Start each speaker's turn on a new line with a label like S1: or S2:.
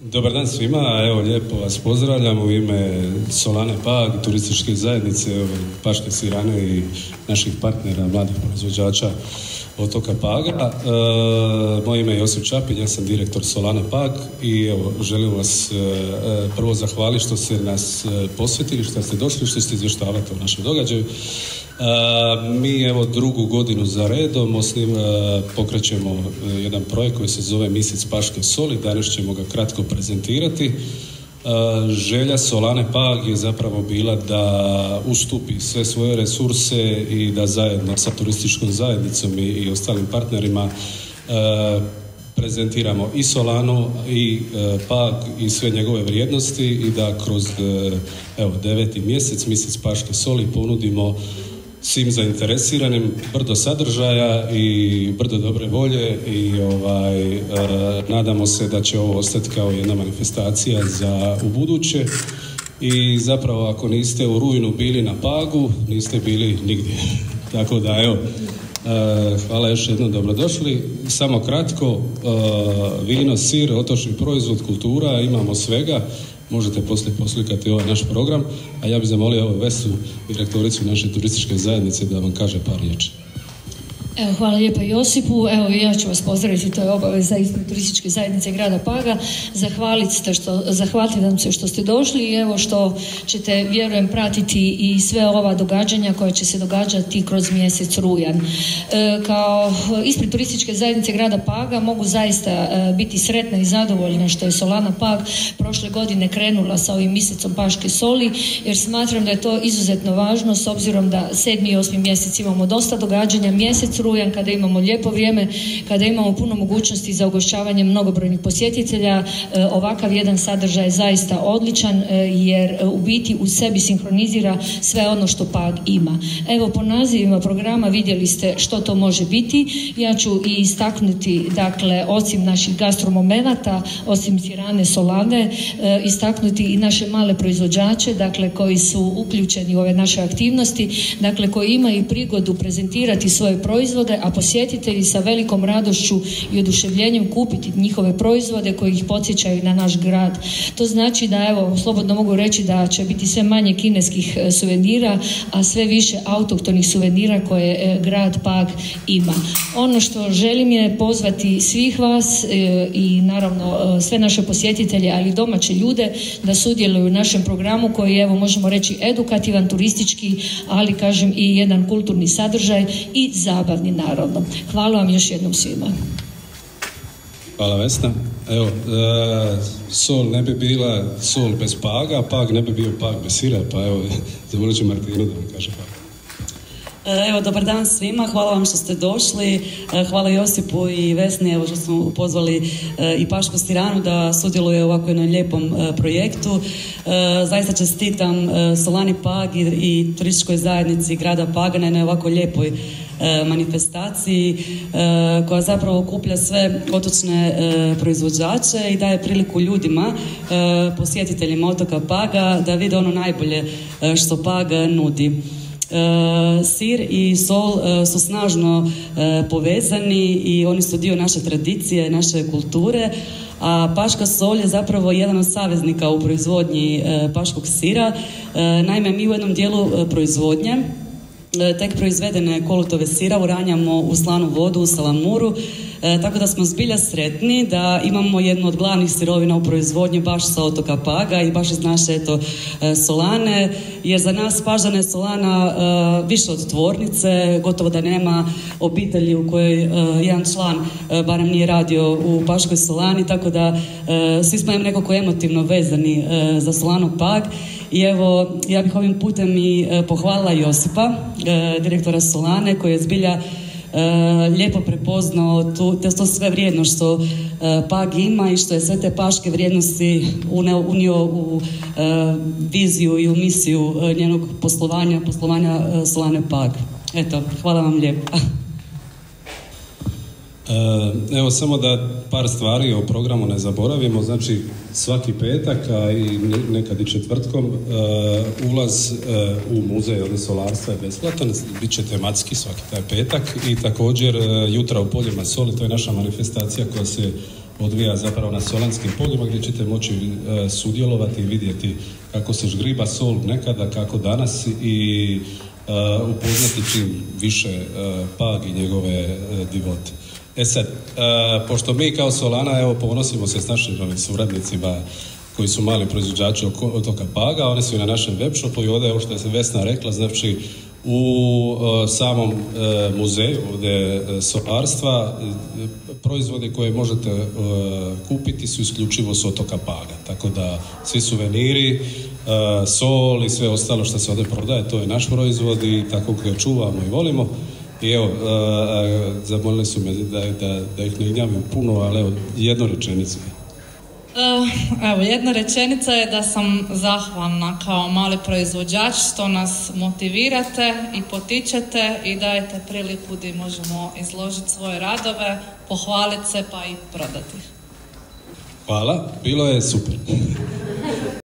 S1: Dobar dan svima, evo lijepo vas pozdravljam u ime Solane Pag, turističke zajednice Paške sirane i naših partnera, mladih proizvođača otoka Paga. Moje ime je Josip Čapin, ja sam direktor Solane Pag i evo želim vas prvo zahvaliti što ste nas posjetili, što ste došli, što ste izvještavali o našem događaju. Mi evo drugu godinu za redom pokrećemo jedan projekt koji se zove Mjesec Paške soli, danas ćemo ga kratko prezentirati. Želja Solane Pag je zapravo bila da ustupi sve svoje resurse i da zajedno sa turističkom zajednicom i ostalim partnerima prezentiramo i Solanu i Pag i sve njegove vrijednosti i da kroz 9. mjesec Paške soli ponudimo svim zainteresiranim brdo sadržaja i brdo dobre volje i nadamo se da će ovo ostati kao jedna manifestacija za ubuduće i zapravo ako niste u rujnu bili na Pagu, niste bili nigdje. Tako da evo, hvala još jednom, dobrodošli. Samo kratko, vino, sir, otočni proizvod, kultura, imamo svega. Možete poslije poslikati ovaj naš program, a ja bih zamolio Vesu, direktoricu naše turističke zajednice, da vam kaže par riječi.
S2: Evo, hvala lijepa Josipu. Evo, ja ću vas pozdraviti, to je obaveza ispred turističke zajednice grada Paga. Zahvaliti vam se što ste došli i evo što ćete, vjerujem, pratiti i sve ova događanja koja će se događati kroz mjesec rujan. Kao ispred turističke zajednice grada Paga mogu zaista biti sretna i zadovoljna što je Solana Pag prošle godine krenula sa ovim mjesecom Paške soli, jer smatram da je to izuzetno važno s obzirom da 7. i 8. mjesec imamo dosta događanja, mjesec rujan kada imamo lijepo vrijeme, kada imamo puno mogućnosti za ugošćavanje mnogobrojnih posjetitelja, ovakav jedan sadržaj je zaista odličan jer u biti u sebi sinkronizira sve ono što Pag ima. Evo, po nazivima programa vidjeli ste što to može biti. Ja ću i istaknuti, dakle, osim naših gastromomenata, osim sirane Solane, istaknuti i naše male proizvođače, dakle, koji su uključeni u ove naše aktivnosti, dakle, koji imaju prigodu prezentirati svoje proizvode, a posjetitelji sa velikom radošću i oduševljenjem kupiti njihove proizvode koji ih podsjećaju na naš grad. To znači da, evo, slobodno mogu reći da će biti sve manje kineskih suvenira, a sve više autohtonih suvenira koje grad Pag ima. Ono što želim je pozvati svih vas i naravno sve naše posjetitelje, ali i domaće ljude da sudjeluju u našem programu koji je, evo, možemo reći edukativan, turistički, ali kažem i jedan kulturni sadržaj i zabavni naravno. Hvala vam još jednom svima.
S1: Hvala Vesna. Evo, sol ne bi bila sol bez Paga, Pag ne bi bio Pag bez sira, pa evo, zamolit ću Martinu da vam kaže Pag.
S3: Evo, dobar dan svima, hvala vam što ste došli, hvala Josipu i Vesni, evo što smo pozvali i Pašku siranu da sudjeluje u ovako jednom lijepom projektu. Zaista čestitam Solani Pag i turističkoj zajednici grada Paga na jednoj ovako lijepoj manifestaciji koja zapravo okuplja sve otočne proizvođače i daje priliku ljudima, posjetiteljima otoka Paga, da vide ono najbolje što Pag nudi. Sir i sol su snažno povezani i oni su dio naše tradicije, naše kulture, a paška sol je zapravo jedan od saveznika u proizvodnji paškog sira. Naime, mi u jednom dijelu proizvodnje tek proizvedene kolutove sira uranjamo u slanu vodu u salamuru, tako da smo zbilja sretni da imamo jednu od glavnih sirovina u proizvodnji baš sa otoka Paga i baš iz naše Solane, jer za nas Pažana je Solana više od tvornice, gotovo da nema obitelji u kojoj jedan član barem nije radio u Paškoj Solani, tako da svi smo nekako emotivno vezani za Solanu Pag. I evo, ja bih ovim putem i pohvalila Josipa, direktora Solane, koji je zbilja lijepo prepoznao to sve vrijedno što Pag ima i što je sve te paške vrijednosti unio u viziju i u misiju njenog poslovanja Solane Pag. Eto, hvala vam lijepo.
S1: Evo, samo da par stvari o programu ne zaboravimo. Znači, svaki petak, a i nekad i četvrtkom, ulaz u muzej solarstva je besplatan, bit će tematski svaki taj petak i također jutra u poljima soli, to je naša manifestacija koja se odvija zapravo na Solanskim poljima gdje ćete moći sudjelovati i vidjeti kako se žgriba sol nekada, kako danas i upoznati čim više Pag i njegove divote. Sad, pošto mi kao Solana evo ponosimo se s našim suradnicima koji su mali proizvođači otoka Paga, oni su i na našem web shopu i ovdje, ovo što je Vesna rekla, znači u samom muzeju ovdje solarstva proizvodi koje možete kupiti su isključivo s otoka Paga, tako da svi suveniri, sol i sve ostalo što se ovdje prodaje, to je naš proizvod i tako ga čuvamo i volimo. I evo, zamolili su me da ih ne gnjavim puno, ali evo, jednu rečenicu.
S4: Evo, jedna rečenica je da sam zahvalna kao mali proizvođač što nas motivirate i potičete i dajete priliku gdje možemo izložiti svoje radove, pohvaliti se pa i prodati.
S1: Hvala, bilo je super.